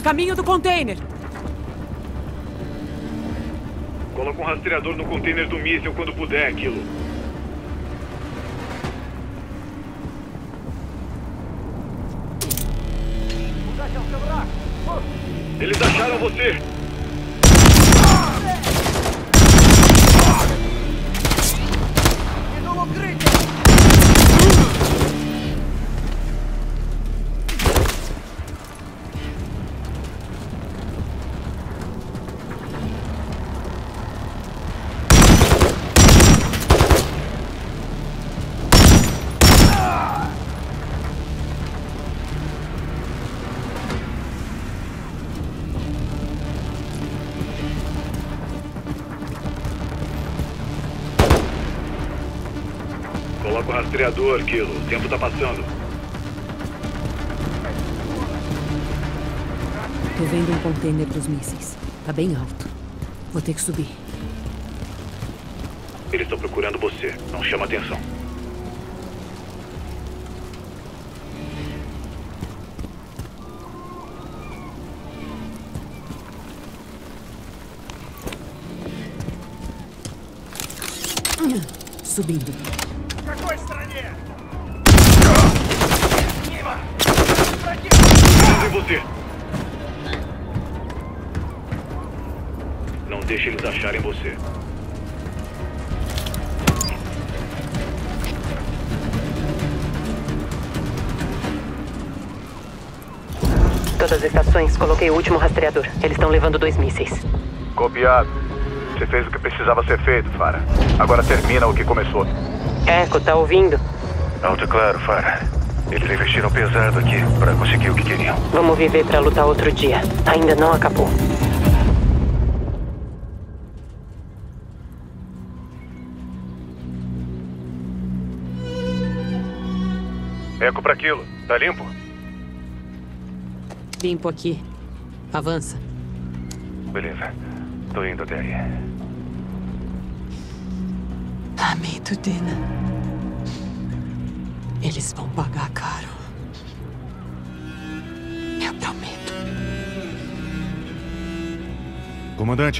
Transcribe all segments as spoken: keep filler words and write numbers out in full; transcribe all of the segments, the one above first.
caminho do container. Coloca um rastreador no container do míssil quando puder, Kilo. Eles acharam você! Coloca o rastreador, Kilo. O tempo tá passando. Tô vendo um container dos mísseis. Tá bem alto. Vou ter que subir. Eles estão procurando você. Não chama atenção. Subindo. Em você. Não deixe eles acharem você. Todas as estações, coloquei o último rastreador. Eles estão levando dois mísseis. Copiado. Você fez o que precisava ser feito, Farah. Agora termina o que começou. Echo, tá ouvindo? Alto e claro, Farah. Eles investiram pesado aqui para conseguir o que queriam. Vamos viver pra lutar outro dia. Ainda não acabou. Eco pra Kilo. Tá limpo? Limpo aqui. Avança. Beleza. Tô indo até aí. Lamento, Dina. Eles vão pagar caro. Eu prometo. Comandante.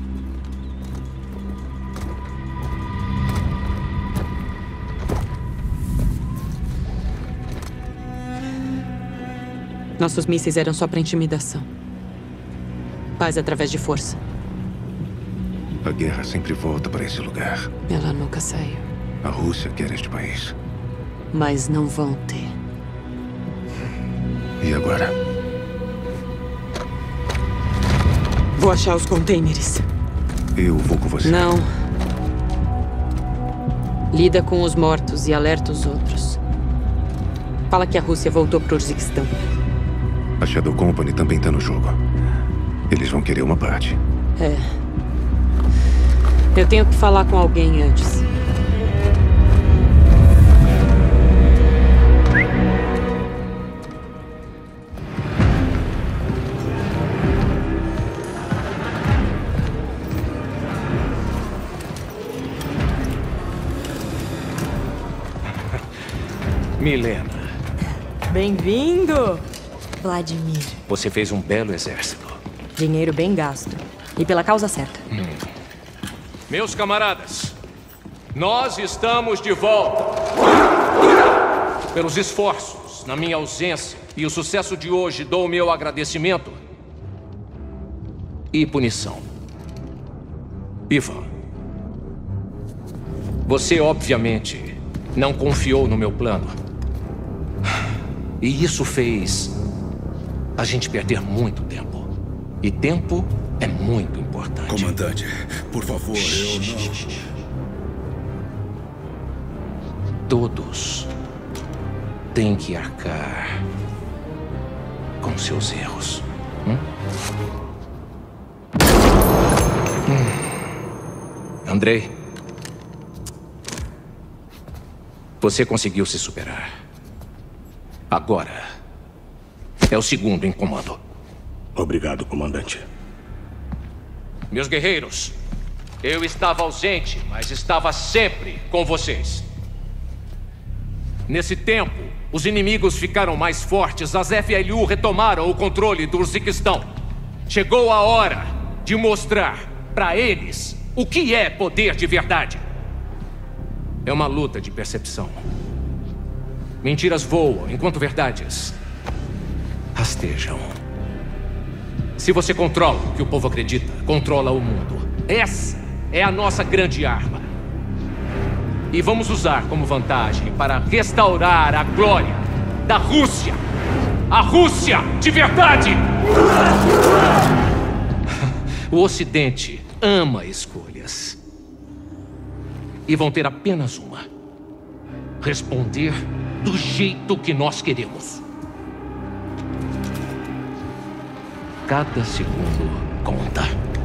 Nossos mísseis eram só pra intimidação. Paz através de força. A guerra sempre volta para esse lugar. Ela nunca saiu. A Rússia quer este país. Mas não vão ter. E agora? Vou achar os containers. Eu vou com você. Não. Lida com os mortos e alerta os outros. Fala que a Rússia voltou pro Urziquistão. A Shadow Company também tá no jogo. Eles vão querer uma parte. É. Eu tenho que falar com alguém antes. Milena. Bem-vindo, Vladimir. Você fez um belo exército. Dinheiro bem gasto. E pela causa certa. Hum. Meus camaradas, nós estamos de volta. Pelos esforços, na minha ausência e o sucesso de hoje, dou o meu agradecimento e punição. Ivan, você obviamente não confiou no meu plano. E isso fez a gente perder muito tempo. E tempo é muito importante. Comandante, por favor, eu não... Todos têm que arcar com seus erros. Hum? Hum. Andrei, você conseguiu se superar. Agora é o segundo em comando. Obrigado, comandante. Meus guerreiros, eu estava ausente, mas estava sempre com vocês. Nesse tempo, Os inimigos ficaram mais fortes. As F L U retomaram o controle do Urziquistão. Chegou a hora de mostrar para eles o que é poder de verdade. É uma luta de percepção. Mentiras voam, enquanto verdades rastejam. Se você controla o que o povo acredita, controla o mundo. Essa é a nossa grande arma. E vamos usar como vantagem para restaurar a glória da Rússia. A Rússia de verdade! O Ocidente ama escolhas. E vão ter apenas uma. Responder do jeito que nós queremos. Cada segundo conta.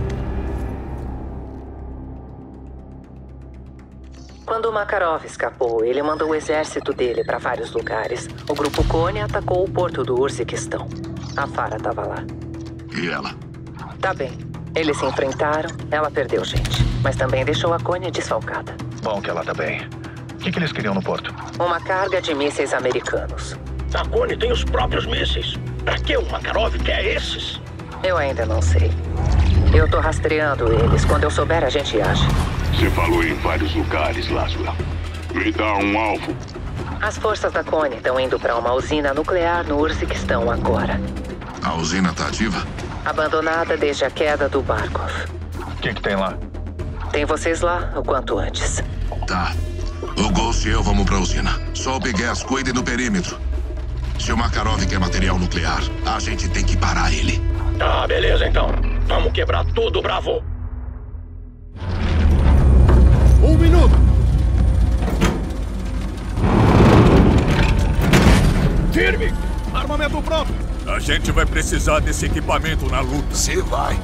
Quando o Makarov escapou, ele mandou o exército dele para vários lugares. O grupo Kone atacou o porto do Urziquistão. A Farah estava lá. E ela? Tá bem. Eles se enfrentaram, ela perdeu gente. Mas também deixou a Kone desfalcada. Bom que ela tá bem. O que, que eles queriam no porto? Uma carga de mísseis americanos. A Kone tem os próprios mísseis. Pra que o Makarov quer esses? Eu ainda não sei. Eu tô rastreando eles. Quando eu souber, a gente age. Você falou em vários lugares, Laswell. Me dá um alvo. As forças da Kone estão indo para uma usina nuclear no Urziquistão agora. A usina tá ativa? Abandonada desde a queda do Barkov. O que, que tem lá? Tem vocês lá o quanto antes. Tá. O Ghost e eu vamos pra usina. Só o Big Gas cuide do perímetro. Se o Makarov quer material nuclear, a gente tem que parar ele. Tá, beleza então. Vamos quebrar tudo, Bravo. Um minuto! Firme! Armamento pronto! A gente vai precisar desse equipamento na luta. Se vai.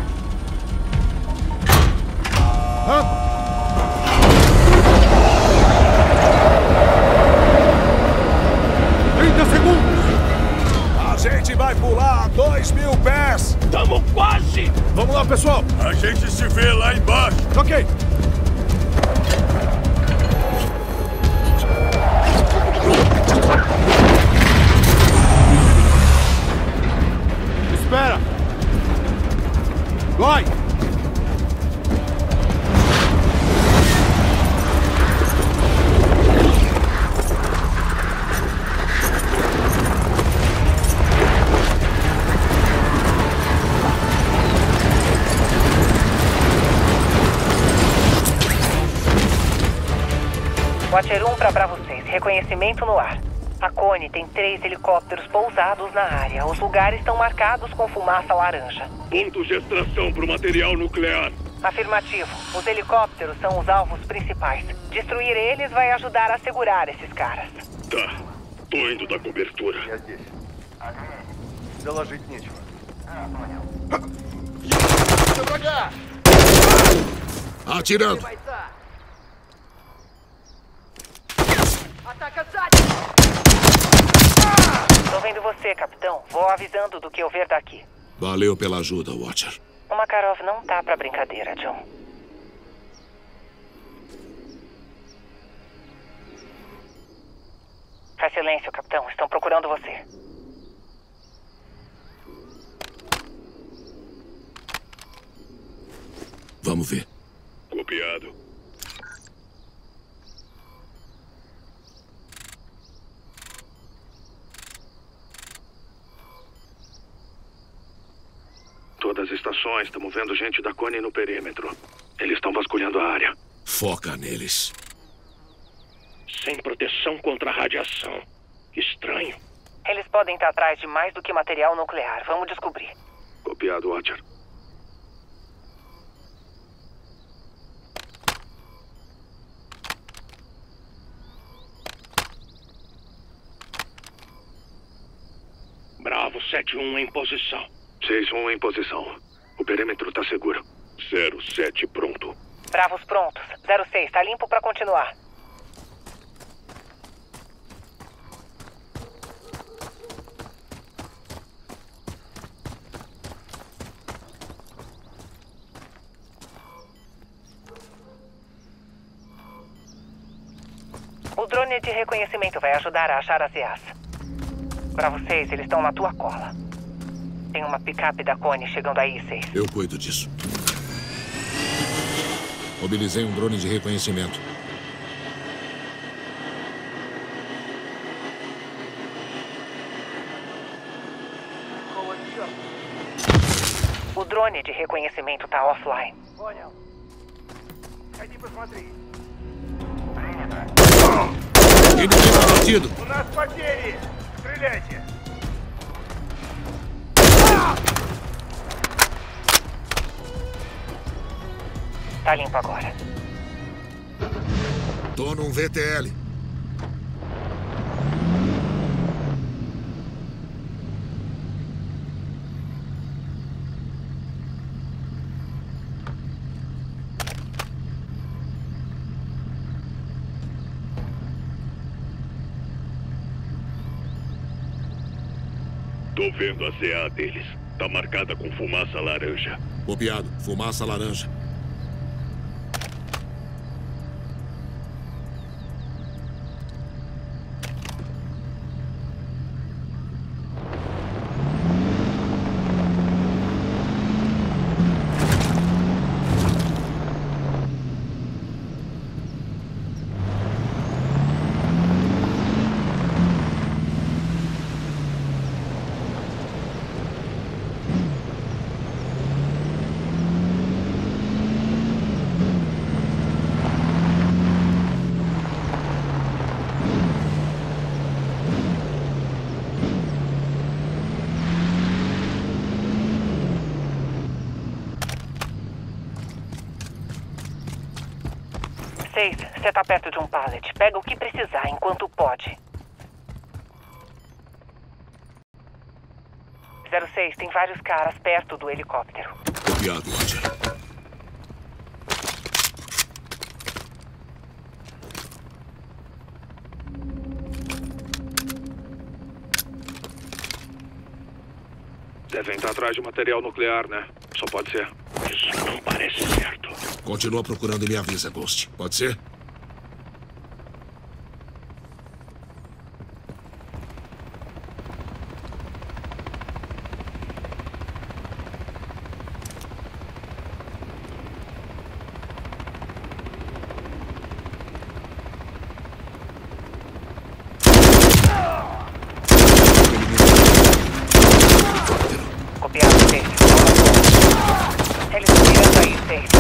trinta segundos! A gente vai pular dois mil pés! Tamo quase! Vamos lá, pessoal! A gente se vê lá embaixo! Ok! Espera! Vai! Watcher um para Bravo seis. Reconhecimento no ar. A Kone tem três helicópteros pousados na área. Os lugares estão marcados com fumaça laranja. Pontos de extração para o material nuclear. Afirmativo. Os helicópteros são os alvos principais. Destruir eles vai ajudar a segurar esses caras. Tá. Tô indo da cobertura. Atirando. Tô vendo você, capitão. Vou avisando do que eu ver daqui. Valeu pela ajuda, Watcher. O Makarov não tá pra brincadeira, John. Faz silêncio, capitão. Estão procurando você. Vamos ver. Copiado. Todas as estações, estamos vendo gente da Kone no perímetro. Eles estão vasculhando a área. Foca neles. Sem proteção contra a radiação. Estranho. Eles podem estar atrás de mais do que material nuclear. Vamos descobrir. Copiado, Watcher. Bravo sete um em posição. seis um em posição. O perímetro tá seguro. zero sete pronto. Bravos prontos. zero seis, tá limpo pra continuar. O drone de reconhecimento vai ajudar a achar as E As. Pra vocês, eles estão na tua cola. Tem uma picape da Cone chegando aí, seis. Eu cuido disso. Mobilizei um drone de reconhecimento. O drone de reconhecimento tá offline. Inimigo abatido. У нас потери! Стреляйте! Tá limpo agora. Tô num V T L. Tô vendo a C A deles. Tá marcada com fumaça laranja. Copiado. Fumaça laranja. Você tá perto de um pallet. Pega o que precisar enquanto pode. zero seis, tem vários caras perto do helicóptero. Copiado, Roger. Devem estar atrás de material nuclear, né? Só pode ser. Isso não parece certo. Continua procurando e me avisa, Ghost. Pode ser? Copiado, seis. Eles estão mirando aí, seis.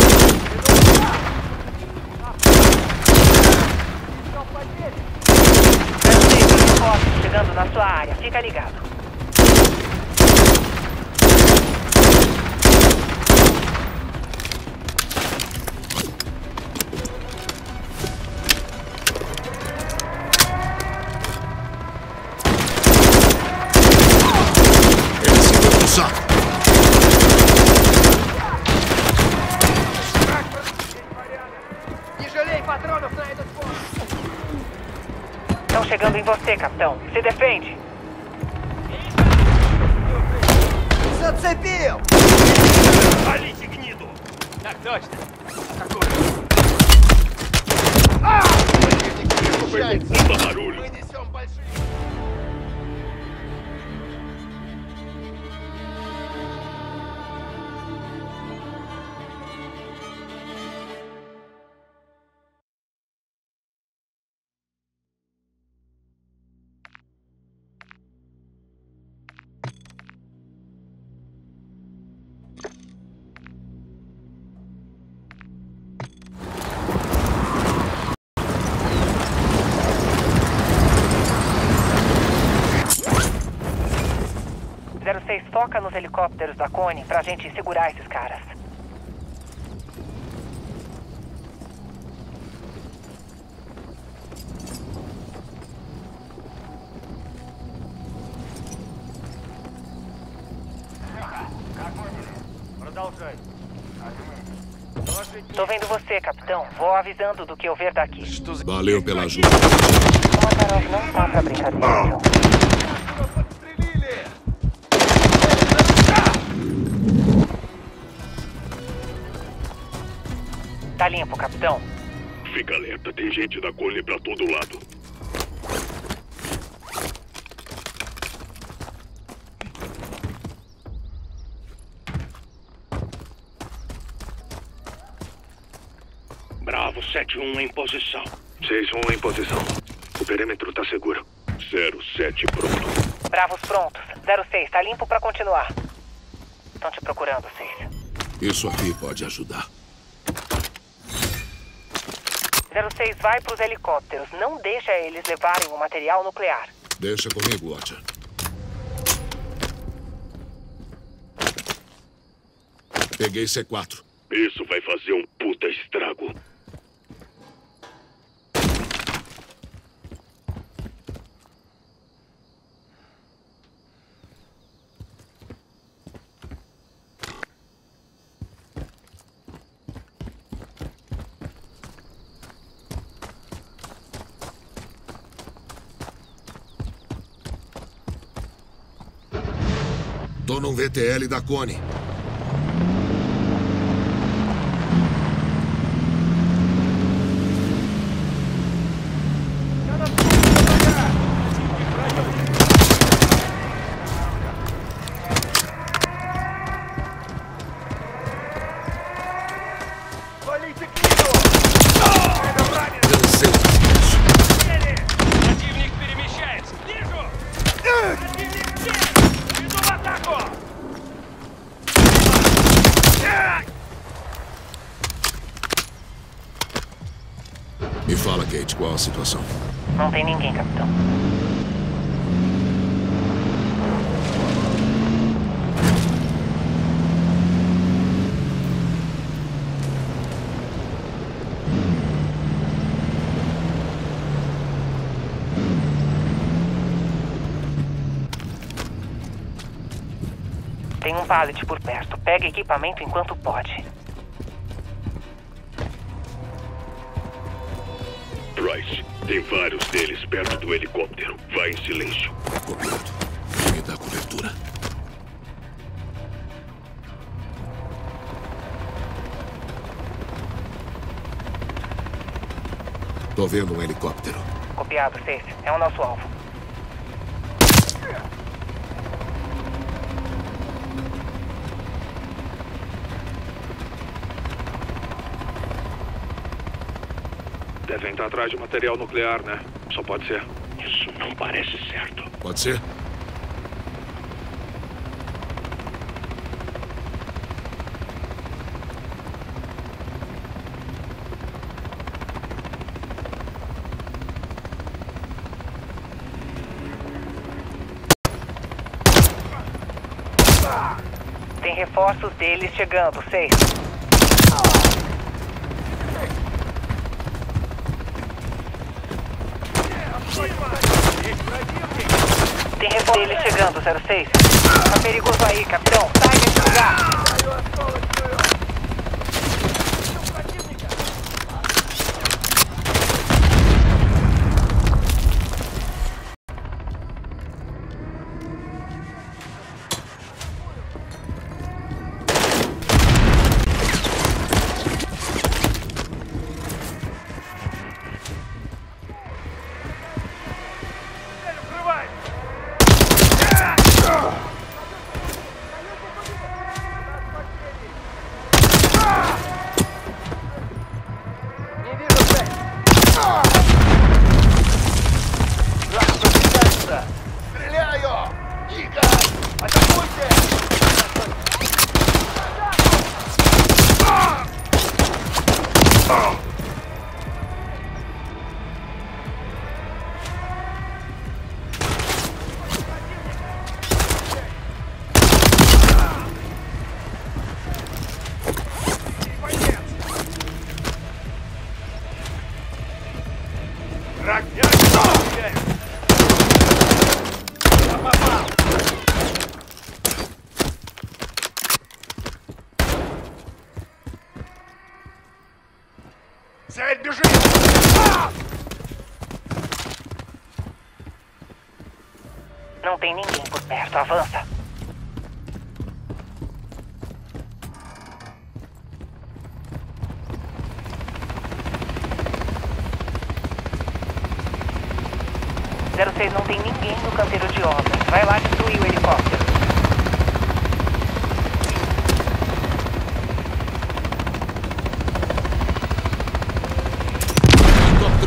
Helicóptero chegando na sua área. Fica ligado. Ele se deu no saco. Estão chegando em você, capitão. Se defende. Зацепил! Валите, гниду! Так точно. Barulho. zero seis, foca nos helicópteros da Cone pra gente segurar esses caras. Tô vendo você, capitão. Vou avisando do que eu ver daqui. Valeu pela ajuda. O Makarov não tá pra brincadeira, viu? Tá limpo, capitão. Fica alerta, tem gente da Cone pra todo lado. Bravo sete um em posição. seis um em posição. O perímetro tá seguro. zero sete pronto. Bravos prontos. zero seis, tá limpo pra continuar. Estão te procurando, seis. Isso aqui pode ajudar. zero seis, vai pros helicópteros. Não deixa eles levarem o material nuclear. Deixa comigo, Watcher. Peguei C quatro. Isso vai fazer um puta estrago. Tô num V T L da Cone. Me fala, Kate, qual a situação? Não tem ninguém, capitão. Tem um pallet por perto. Pega equipamento enquanto pode. Bryce, tem vários deles perto do helicóptero. Vai em silêncio. Copiado. Me dá cobertura. Tô vendo um helicóptero. Copiado, seis. É o nosso alvo. Devem estar atrás de material nuclear, né? Só pode ser. Isso não parece certo. Pode ser? Tem reforços deles chegando, seis. Tem reforço deles chegando, zero seis. Tá perigoso aí, capitão. Sai desse lugar. Não tem ninguém por perto. Avança. zero seis, não tem ninguém no canteiro de obras. Vai lá destruir o helicóptero.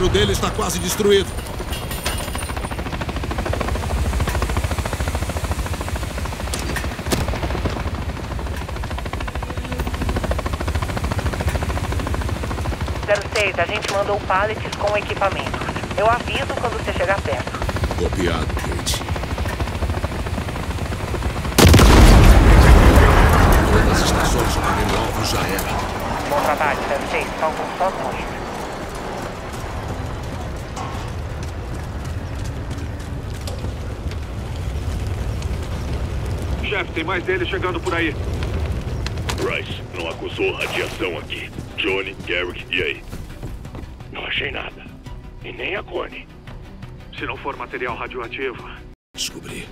helicóptero dele está quase destruído. zero seis, a gente mandou pallets com equipamentos. Eu aviso quando você chegar perto. Copiado, Kate. Todas as estações de primeiro alvo já era. Bom trabalho, zero seis. Faltam só dois. Chefe, tem mais deles chegando por aí. Bryce, não acusou radiação aqui. Johnny, Garrick, e aí? Não achei nada. E nem a Connie. Se não for material radioativo... Descobri.